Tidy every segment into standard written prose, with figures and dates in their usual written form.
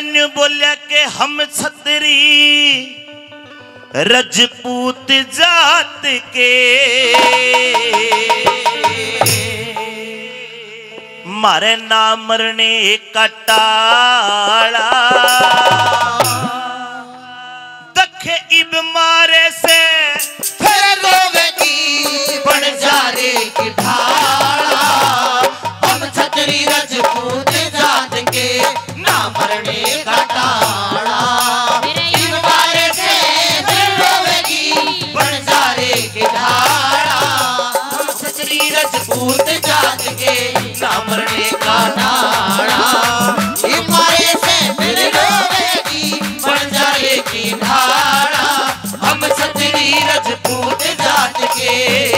अन्य बोलिया के हम छतरी रजपूत जात के, मारे ना मरने का टाला, दखे इब मारे से फिर रोवेगी बंजारे की ढाला। हम छतरी रजपूत जात के ना मरने का टाला। इब मारे से फिर रोवेगी बंजारे की ढाला। हम छतरी रजपूत जात के ना मरने का टाला। इब मारे से फिर रोवेगी बंजारे की ढाला। हम छतरी रजपूत जात के।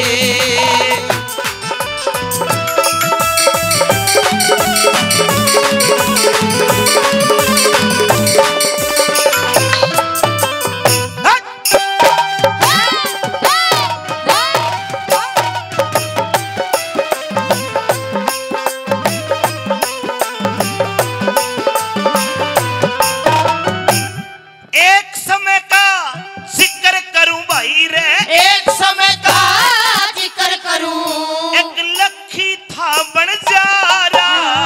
एक समय का जिक्र करूं भाई रे, एक समय का जिक्र करूं। एक लखी था बंजारा,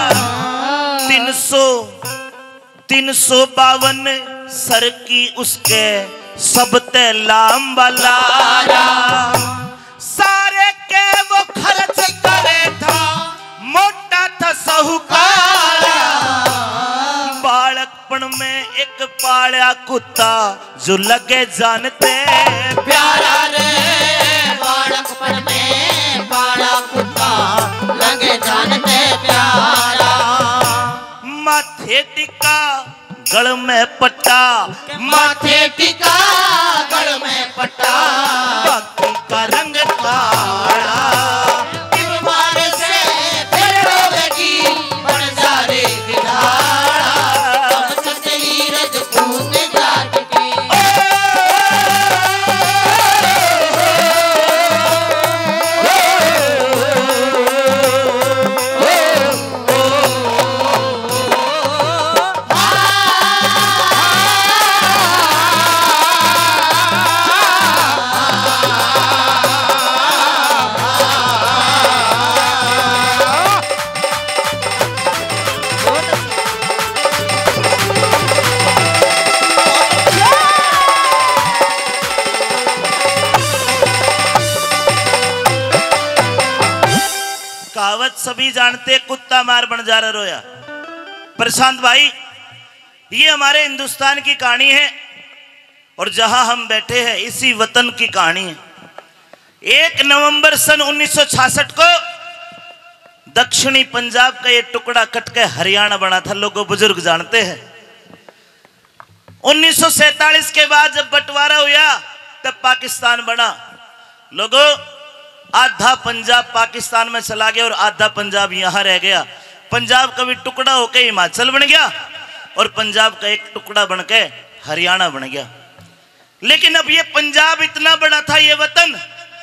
352 सर की उसके सबते लांबा लारा। सारे के वो खर्च करे था, मोटा था साहूकारा। बालकपन में एक पाला कुत्ता जो लगे जानते प्यारा रे। बालकपन में पाला कुत्ता लगे जानते प्यारा। माथे टिका गल में पट्टा, माथे टिका गल में पट्टा। बाकी का रंग काला। इब मारे से फिर रोवेगी बंजारे की ढाला। हम छतरी रजपूत जात के। कहावत सभी जानते, कुत्ता मार बंजारा रोया। प्रशांत भाई, ये हमारे हिंदुस्तान की कहानी है और जहां हम बैठे हैं इसी वतन की कहानी है। 1 नवंबर सन 1966 को दक्षिणी पंजाब का ये टुकड़ा कट के हरियाणा बना था। लोगों बुजुर्ग जानते हैं। 1947 के बाद जब बंटवारा हुआ तब पाकिस्तान बना। लोगों, आधा पंजाब पाकिस्तान में चला गया और आधा पंजाब यहां रह गया। पंजाब का भी टुकड़ा होकर हिमाचल बन गया और पंजाब का एक टुकड़ा बनके हरियाणा बन गया। लेकिन अब ये पंजाब इतना बड़ा था, ये वतन।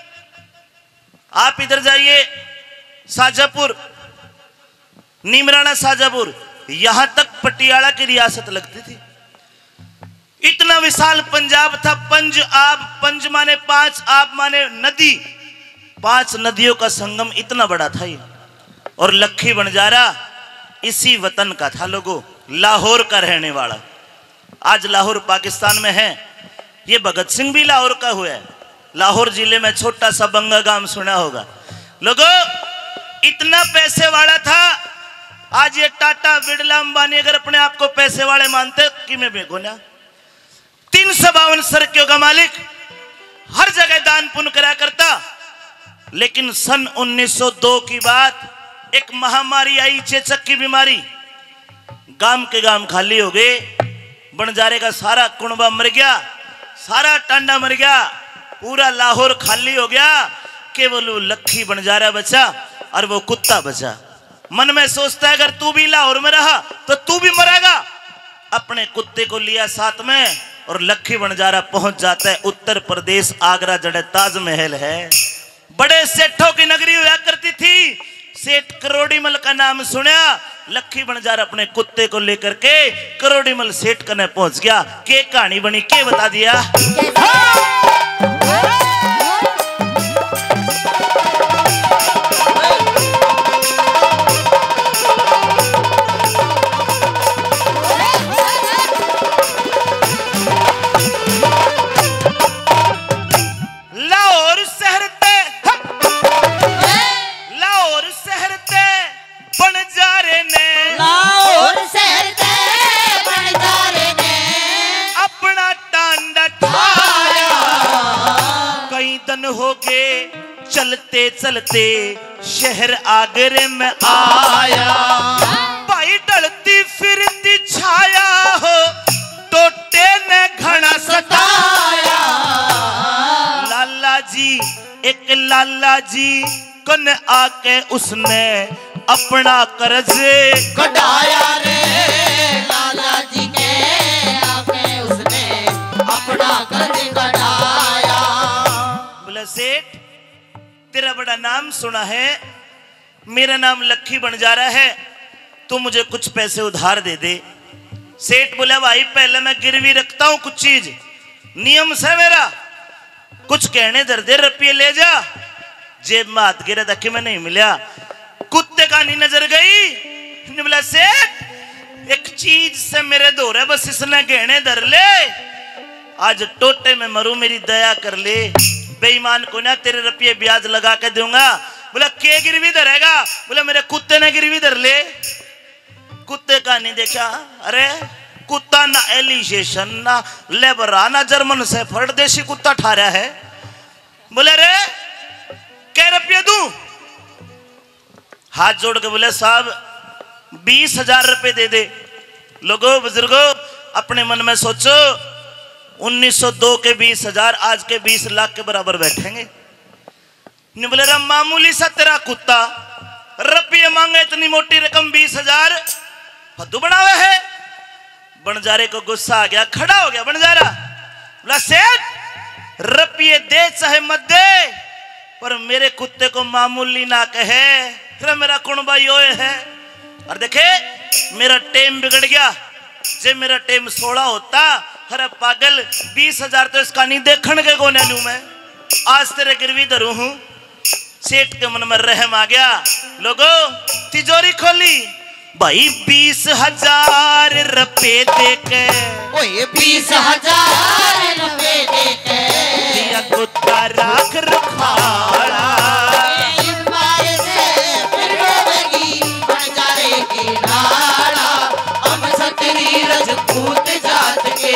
आप इधर जाइए, शाजापुर, नीमराना शाजापुर, यहां तक पटियाला की रियासत लगती थी। इतना विशाल पंजाब था। पंज आब, पंज माने 5, आब माने नदी, 5 नदियों का संगम इतना बड़ा था ये। और लखी बंजारा इसी वतन का था। लोगों, लाहौर का रहने वाला। आज लाहौर पाकिस्तान में है। ये भगत सिंह भी लाहौर का हुआ है। लाहौर जिले में छोटा सा बंगा गांव सुना होगा। लोगों, इतना पैसे वाला था। आज ये टाटा, बिरला, अंबानी अगर अपने आप को पैसे वाले मानते कि मैं बेगुनाह। 352 सड़कों का मालिक, हर जगह दान पुण्य करा करता। लेकिन सन 1902 की बात, एक महामारी आई, चेचक की बीमारी। गांव के गांव खाली हो गए। बंजारे का सारा कुनबा मर गया, सारा टांडा मर गया, पूरा लाहौर खाली हो गया। केवल वो लखी बंजारा बचा और वो कुत्ता बचा। मन में सोचता है अगर तू भी लाहौर में रहा तो तू भी मरेगा। अपने कुत्ते को लिया साथ में और लखी बंजारा पहुंच जाता है उत्तर प्रदेश, आगरा जड़े ताजमहल है। बड़े सेठों की नगरी हुआ करती थी। सेठ करोड़ीमल का नाम सुना लखी बंजार अपने कुत्ते को लेकर के करोड़ीमल सेठ कने पहुंच गया। के कहानी बनी के बता दिया। हो गए चलते चलते शहर आगरे में आया। भाई ढलती फिरती छाया हो टोटे ने घना सताया। लाला जी एक लाला जी कन आके उसने अपना कर्ज कटाया रे। लाला जी के आके उसने अपना कर्ज कटाया। सेठ तेरा बड़ा नाम सुना है, मेरा नाम लखी बंजारा है, तू मुझे कुछ पैसे उधार दे दे। सेठ बोला भाई पहले मैं गिरवी रखता हूं कुछ चीज, नियम से मेरा, कुछ कहने दर दे रुपये ले जा। जेब में हाथ गिरा धक्के में नहीं मिला। कुत्ते का नी नजर गई, बोला सेठ एक चीज से मेरे दौर है, बस इसने गहने धर ले, आज टोटे में मरू, मेरी दया कर ले। बेईमान को ना तेरे रुपये ब्याज लगा के दूंगा। बोला के गिरवी धरेगा? बोला मेरे कुत्ते ने गिरवी धर ले। कुत्ते का नहीं देखा, अरे कुत्ता ना एलिशेशन ना लेबरा ना जर्मन से फर्ड देशी कुत्ता ठारा है। बोले रे क्या रुपये दूं? हाथ जोड़ के बोले साहब 20,000 रुपये दे दे। लोगों बुजुर्गों अपने मन में सोचो, 1902 के 20,000 आज के 20 लाख के बराबर बैठेंगे। नहीं बोले रे मामूली सा तेरा कुत्ता रुपये मांगे, इतनी मोटी रकम 20,000 फद्दू बनावे है। बंजारे को गुस्सा आ गया, खड़ा हो गया बंजारा। बोला सेठ रुपये दे चाहे मत दे, पर मेरे कुत्ते को मामूली ना कहे, फिर मेरा कुणबा यो है। और देखे मेरा टेम बिगड़ गया, जे मेरा टेम 16 होता, अरे पागल 20,000 तो इसका नहीं देखने के कोने लूं मैं, आज तेरे गिरवी धरू हूं। सेठ के मन में रहम आ गया। लोगों तिजोरी खोली, भाई 20,000 रुपये दे के, 20,000 रुपये दे के दिया कुत्ता राख रखाड़ा। रजपूत जात के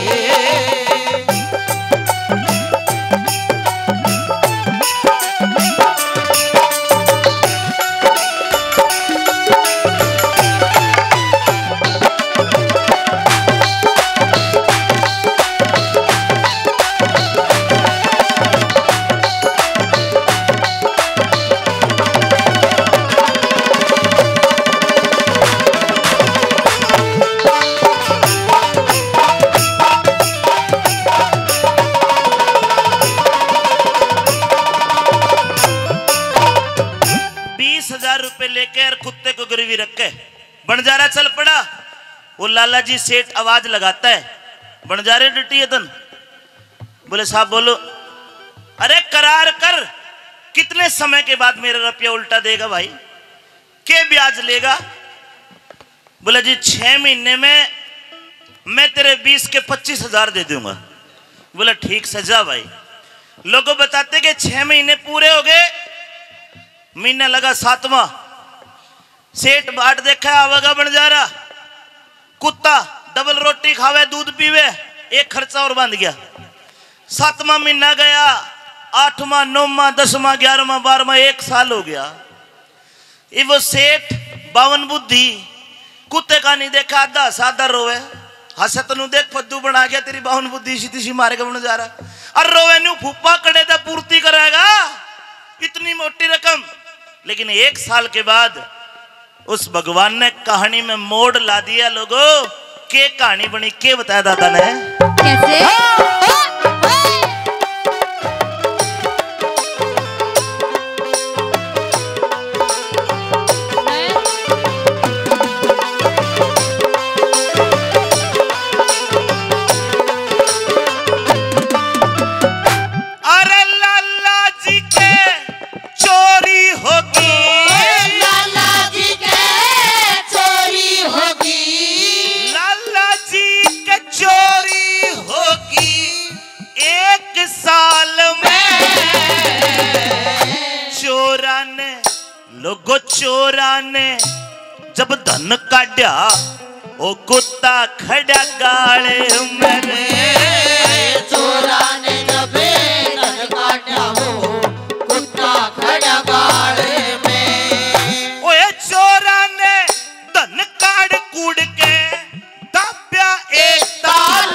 कुत्ते को गिरवी रख के बंजारा चल पड़ा। वो लाला जी सेठ आवाज लगाता है, बंजारे डटी तन। बोले साहब बोलो। अरे करार कर, कितने समय के बाद मेरा रुपया उल्टा देगा भाई, के ब्याज लेगा? बोले जी 6 महीने में मैं तेरे 20 के 25,000 दे दूंगा। बोला ठीक सजा भाई। लोगों बताते कि 6 महीने पूरे हो गए, महीना लगा 7वां। सेठ बाट देखा आवेगा बंजारा, कुत्ता डबल रोटी खावे दूध पीवे, एक खर्चा और बंध गया। 7वां महीना गया, 8वां 9वां 10वां 11वां 12वां 1 साल हो गया। ये वो सेठ 52 बुद्धि, कुत्ते का नहीं देखा, आधा साधा रोवे। हसत नु देख फद्दू बना गया, तेरी 52 बुद्धि सीधी सी मारेगा बंजारा। और रोवे नु फूफा कड़े तो पूर्ति करेगा इतनी मोटी रकम। लेकिन 1 साल के बाद उस भगवान ने कहानी में मोड़ ला दिया। लोगों के कहानी बनी, के बताया दादा ने कैसे? चोरी होगी 1 साल में। चोरा ने लोगो चोरा ने जब धन काढ़ा ओ कुत्ता खड़ा गाले मेरे। चोरा ने जब धन काटा वो कुत्ता खड़ा गाले में। ओए चोरा ने धन काढ़ कूड़ के दाप्या 1 ताल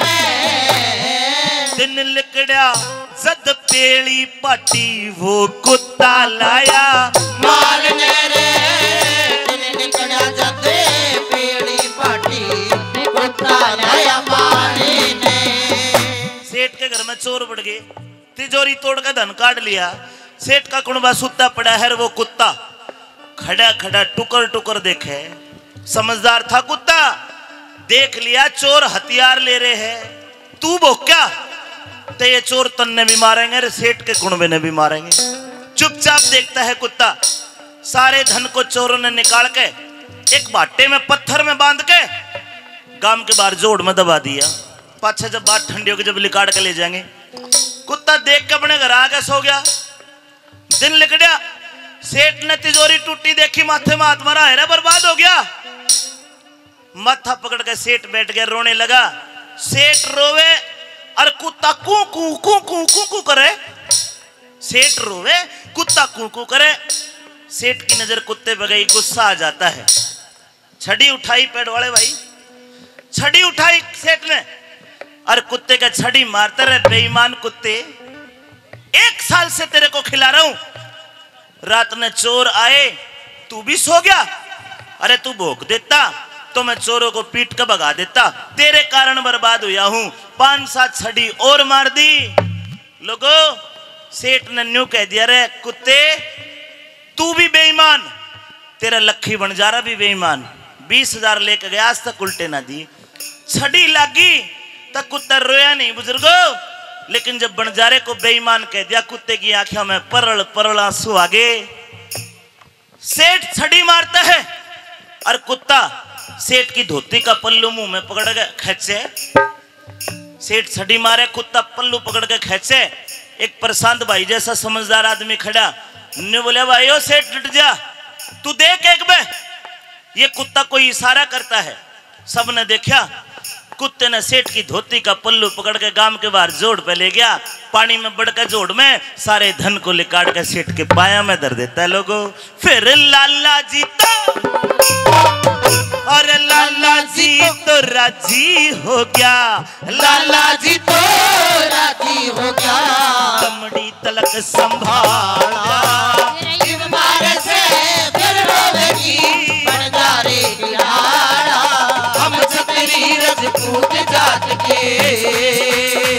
में। दिन लिकड़ा जद पेली पाटी वो कुत्ता लाया मारने रे। दिन निकड़ा जब पेड़ी पाटी कुत्ता लाया मारने। सेठ के घर में चोर बढ़ गए, तिजोरी तोड़ के धन काट लिया। सेठ का कुणबा सुता पड़ा है, वो कुत्ता खड़ा खड़ा टुकर टुकर देखे। समझदार था कुत्ता, देख लिया चोर हथियार ले रहे हैं, तू वो क्या तो ये चोर तन्ने भी मारेंगे, सेठ के कुणबे ने भी मारेंगे। चुपचाप देखता है कुत्ता। सारे धन को चोरों ने निकाल के एक बाटे में पत्थर में बांध के गांव के बाहर जोड़ में दबा दिया। पाछे जब बात ठंडी होगी, जब लिकाड़ के ले जाएंगे। कुत्ता देख के अपने घर आके सो गया। दिन लिकड़ा, सेठ ने तिजोरी टूटी देखी, माथे में हाथ मारा, है बर्बाद हो गया। माथा पकड़ के सेठ बैठ गया, रोने लगा। सेठ रोवे और कुत्ता कू कू कू कू कू कू करे। सेठ रोवे, कुत्ता कू कू करे। सेठ की नजर कुत्ते पे गई, गुस्सा आ जाता है। छड़ी उठाई, पेड़ वाले भाई, छड़ी उठाई सेठ ने और कुत्ते का छड़ी मारते रहे। बेईमान कुत्ते, 1 साल से तेरे को खिला रहा हूं, रात में चोर आए तू भी सो गया। अरे तू भोंक देता तो मैं चोरों को पीट कर भगा देता, तेरे कारण बर्बाद हुआ हूं। 5-7 छड़ी और मार दी। लोगों, सेठ ने न्यू कह दिया, रे कुत्ते तू भी बेईमान, तेरा लखी बनजारा भी बेईमान। 20,000 लेकर गया, आज तक उल्टे ना दी। छड़ी लागी तक कुत्ता रोया नहीं बुजुर्गो, लेकिन जब बनजारे को बेईमान कह दिया, कुत्ते की आंखों में परल परल आंसू आ गए। सेठ छड़ी मारता है और कुत्ता सेठ की धोती का पल्लू मुंह में पकड़ के खींचे। सेठ छड़ी मारे, कुत्ता पल्लू पकड़ के खींचे। एक प्रशांत भाई जैसा समझदार आदमी खड़ा ने बोला, भाई ओ सेठ डट जा, तू देख एक बे, ये कुत्ता कोई इशारा करता है। सबने देखा, कुत्ते ने सेठ की धोती का पल्लू पकड़ के गांव के बाहर जोड़ पे ले गया। पानी में बढ़ के जोड़ में सारे धन को लिकाड़ के सेठ के पाया में धर देता है। लोगों, फिर लाला जी तो और लाला जी तो राजी हो गया। लाला जी तो राजी हो गया। दमड़ी तलक संभाला, इस बार से फिर रोवेगी बनजारे की लाड़ा। हम छतरी रजपूत जात के।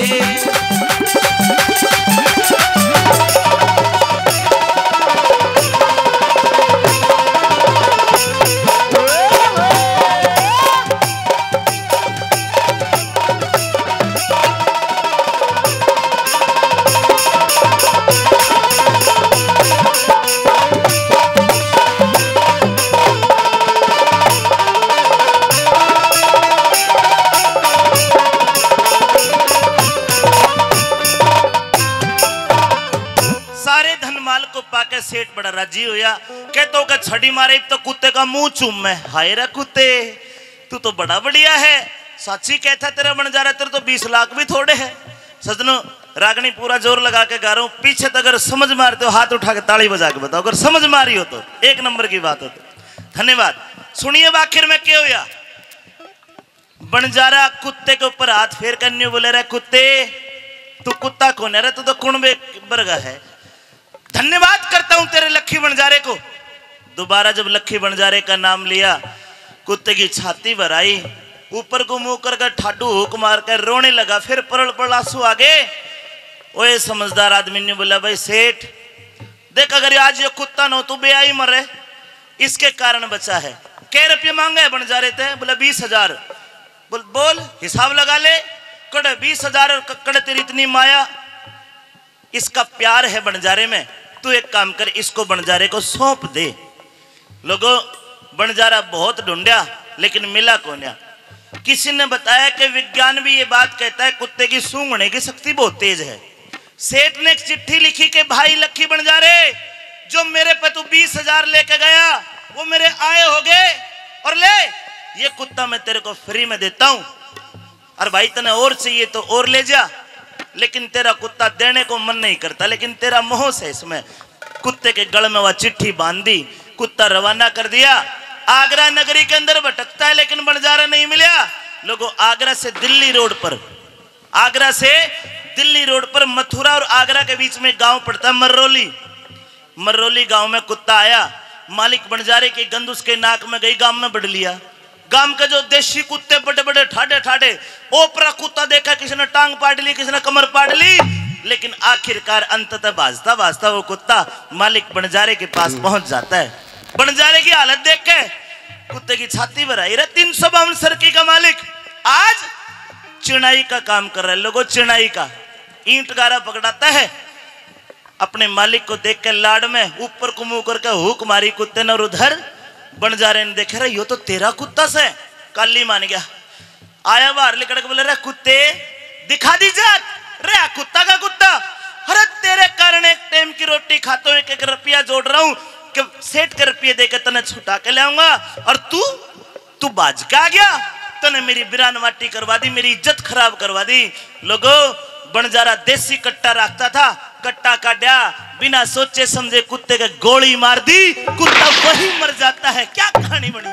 पाके सेठ बड़ा राजी होया। कहतो का छड़ी मारे तो कुत्ते का मुंह चूम में, हाय रे कुत्ते तू तो बड़ा बढ़िया है। साची कहता तेरा बन जा रहा, तेरे तो 20 लाख भी थोड़े है। सजनो, रागनी पूरा जोर लगा के गा रहा हूं। पीछे तो अगर समझ मारते हो हाथ उठा के ताली बजा के बताओ, अगर समझ मारी हो तो 1 नंबर की बात हो तो। धन्यवाद। सुनिए आखिर में क्या होया। बनजारा कुत्ते के ऊपर हाथ फेर कर बोले, रे कुत्ते तू कुत्ता कौन है रे, तू तो कुणबे बरगा है। धन्यवाद करता हूं तेरे लखी बनजारे को। दोबारा जब लखी बनजारे का नाम लिया, कुत्ते की छाती भर आई, ऊपर को मुंह करके ठाडू हुक मार कर रोने लगा। फिर परल परल आंसू आ गए। ओए समझदार आदमी ने बोला, भाई सेठ देख, अगर आज ये कुत्ता न हो तो बेआई मरे, इसके कारण बचा है। कै रुपये मांगे बनजारे थे? बोला 20,000। बोल हिसाब लगा ले। कड़े 20,000 और कड़े तेरी इतनी माया, इसका प्यार है बनजारे में। तू एक काम कर, इसको बनजारे को सौंप दे। लोगों, बनजारा बहुत ढूंढा लेकिन मिला कोन्या। किसी ने बताया कि विज्ञान भी ये बात कहता है कुत्ते की सूंघने की शक्ति बहुत तेज है। सेठ ने एक चिट्ठी लिखी कि भाई लक्की बंजारे, जो मेरे पे तू 20,000 लेके गया वो मेरे आए हो गए, और ले ये कुत्ता मैं तेरे को फ्री में देता हूं, और भाई तने और चाहिए तो और ले जा, लेकिन तेरा कुत्ता देने को मन नहीं करता, लेकिन तेरा मोह है इसमें। कुत्ते के गल में वह चिट्ठी बांध दी, कुत्ता रवाना कर दिया। आगरा नगरी के अंदर भटकता है लेकिन बंजारा नहीं मिला। लोगों आगरा से दिल्ली रोड पर, आगरा से दिल्ली रोड पर मथुरा और आगरा के बीच में गांव पड़ता है मर्रोली। मर्रोली गांव में कुत्ता आया, मालिक बंजारे की गंध उसके नाक में गई, गांव में बढ़ लिया। गांव के जो देशी कुत्ते बड़े बड़े ठाडे ठाडे, ओपरा कुत्ता देखा, किसी ने टांग पाड़ ली, किसी ने कमर पाड़ ली, लेकिन आखिरकार अंततः भाजता भाजता वो कुत्ता मालिक बंजारे के पास पहुंच जाता है। बंजारे की हालत देख के कुत्ते की छाती भराई रहा। 352 सर्की का मालिक आज चिनाई का काम कर रहा है। लोगों चिनाई का ईंट गारा पकड़ाता है। अपने मालिक को देख के लाड में ऊपर को मुंह करके हुक मारी कुत्ते ने, और उधर बंजारे ने देखे रहा यो तो तेरा कुत्ता से। काली मान गया, आया बाहर लेकर के बोले रे कुत्ते दिखा दी जात, रे कुत्ता का कुत्ता, अरे तेरे कारण एक टाइम की रोटी खाता हूं, 1-1 रुपया जोड़ रहा हूं कि सेठ के रुपये देकर तने छुटा के ले आऊंगा, और तू बाज के आ गया, तने मेरी बिरान माटी करवा दी, मेरी इज्जत खराब करवा दी। लोगों बंजारा देसी कट्टा रखता था, कट्टा काटा, बिना सोचे समझे कुत्ते के गोली मार दी, कुत्ता वही मर जाता है। क्या कहानी बनी।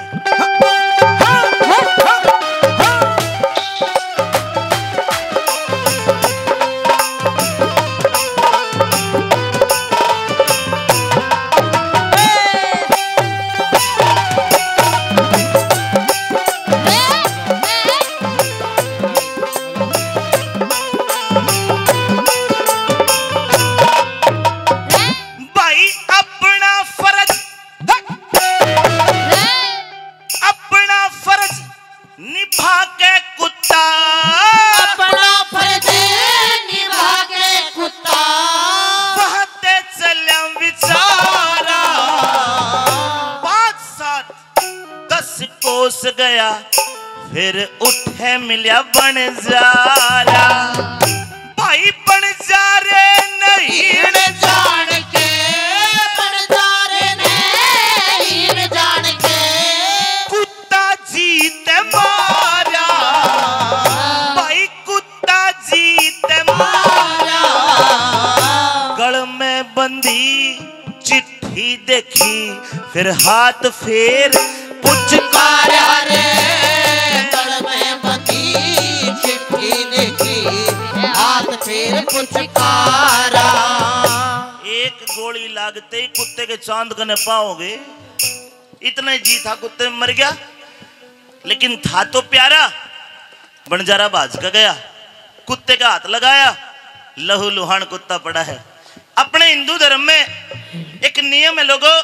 गया फिर उठे मिलिया बंजारा, भाई बंजारे नहीं जान के, बंजारे नहीं जान के कुत्ता जीत मारा, भाई कुत्ता जीत मारा। गल में बंदी चिट्ठी देखी, फिर हाथ फेर पुचकारा रे, गल में बंदी चिट्ठी देखी, हाथ फेर पुचकारा। एक गोली लागते ही कुत्ते के चांद कने पाओगे, इतना ही जी था कुत्ते में मर गया, लेकिन था तो प्यारा। बंजारा भाज का गया, कुत्ते का हाथ लगाया, लहू लुहान कुत्ता पड़ा है। अपने हिंदू धर्म में एक नियम है लोगों,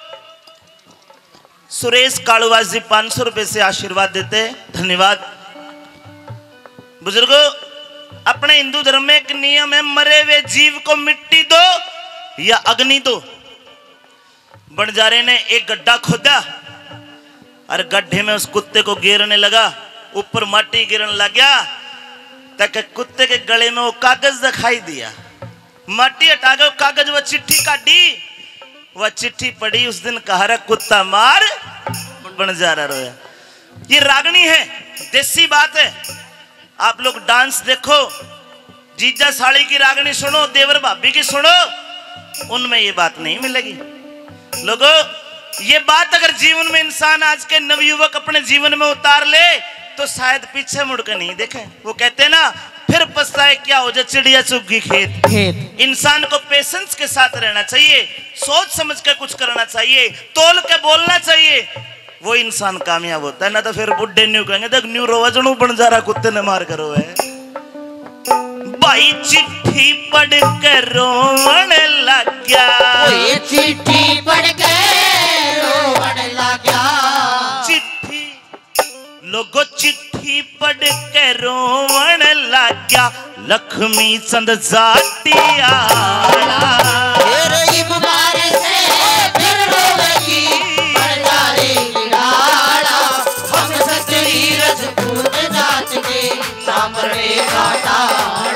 सुरेश कालूवास जी 500 रुपए से आशीर्वाद देते, धन्यवाद। बुजुर्गों अपने हिंदू धर्म में एक नियम है, मरे हुए जीव को मिट्टी दो या अग्नि दो। बंजारे ने एक गड्ढा खोदा और गड्ढे में उस कुत्ते को गिरने लगा, ऊपर माटी गिरने लग गया, ताकि कुत्ते के गले में वो कागज दिखाई दिया। माटी हटा के कागज वो चिट्ठी काटी, वह चिट्ठी पड़ी। उस दिन कहा रे कुत्ता मार, बंजारा रोया। ये रागनी है, देसी बात है। आप लोग डांस देखो, जीजा साड़ी की रागनी सुनो, देवर भाभी की सुनो, उनमें ये बात नहीं मिलेगी। लोगों ये बात अगर जीवन में इंसान आज के नवयुवक अपने जीवन में उतार ले तो शायद पीछे मुड़कर नहीं देखे। वो कहते ना फिर पछताए क्या हो जाए चिड़िया चुग गई खेत। इंसान को पेशेंस के साथ रहना चाहिए, सोच समझ के कुछ करना चाहिए, तोल के बोलना चाहिए, वो इंसान कामयाब होता है। ना तो फिर बुढ़े न्यू कहेंगे देख न्यू रोवजनू बंजारा कुत्ते ने मार करो है। भाई चिट्ठी पढ़ के रोवन लग गया, चिट्ठी पढ़ के रोवन लग गया। चिट्ठी लोगो चिट्ठी पढ़ के रोवन लग गया, लक्ष्मी चंद जाटिया फिर रोवेगी बंजारे की डाला, हम सच्ची रजपूत घाटा